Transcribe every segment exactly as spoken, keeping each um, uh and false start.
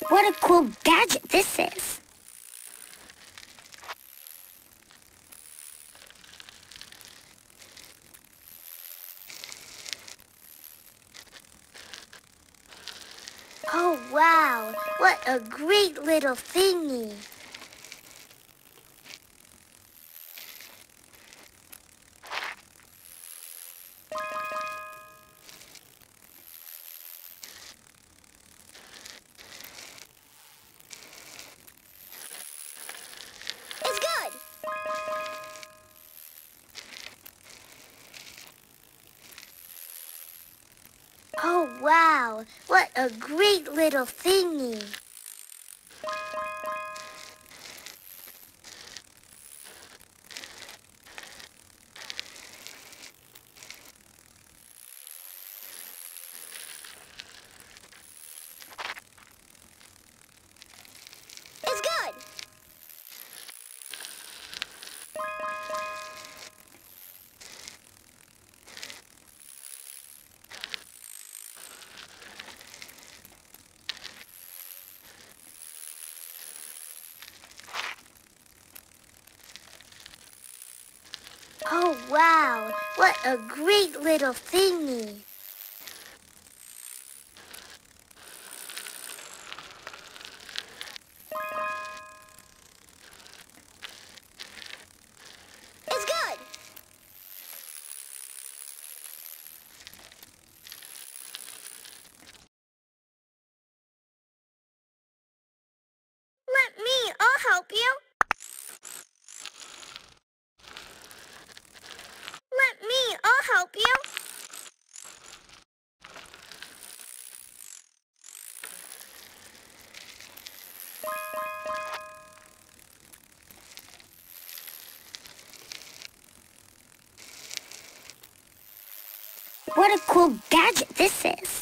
What a cool gadget this is! Oh, wow! What a great little thingy! It's good! Oh, wow! What a great little thingy! It's good! Oh, wow! What a great little thingy! It's good! Let me, I'll help you. Let me, I'll help you. What a cool gadget this is!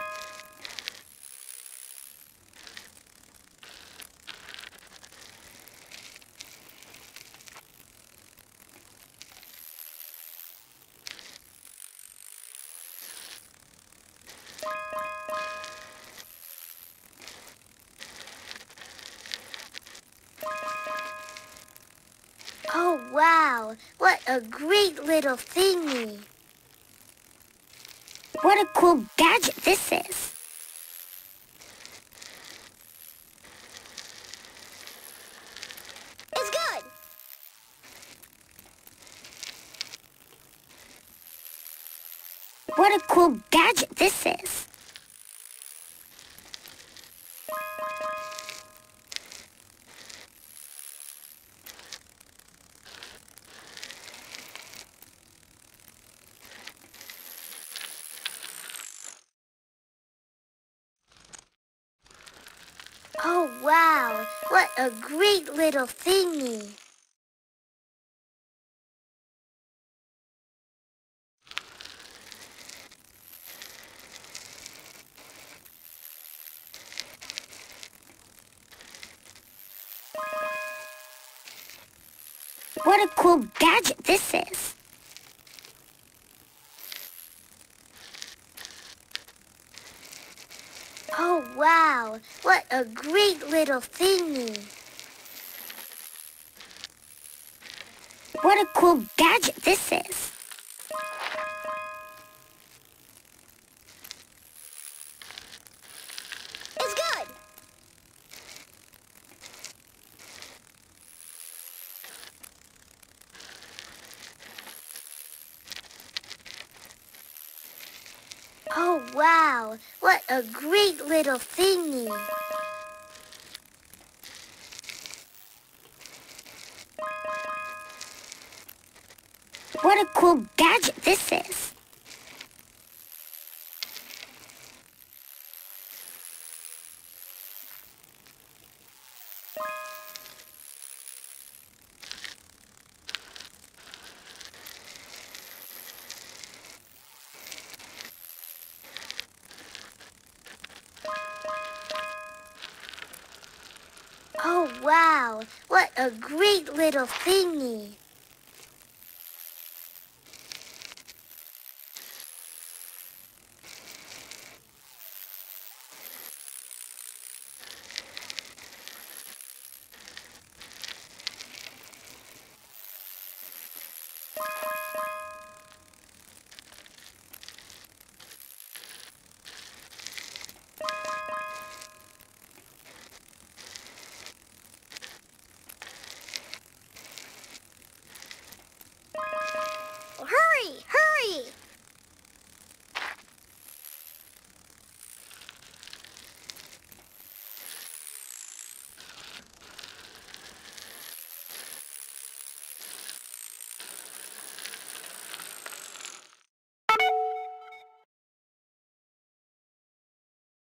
Oh, wow! What a great little thingy! What a cool gadget this is! It's good! What a cool gadget this is! Oh, wow! What a great little thingy! What a cool gadget this is! Oh, wow! What a great little thingy! What a cool gadget this is! It's good! Oh, wow! What a great little thingy! What a cool gadget this is! Oh, wow! What a great little thingy!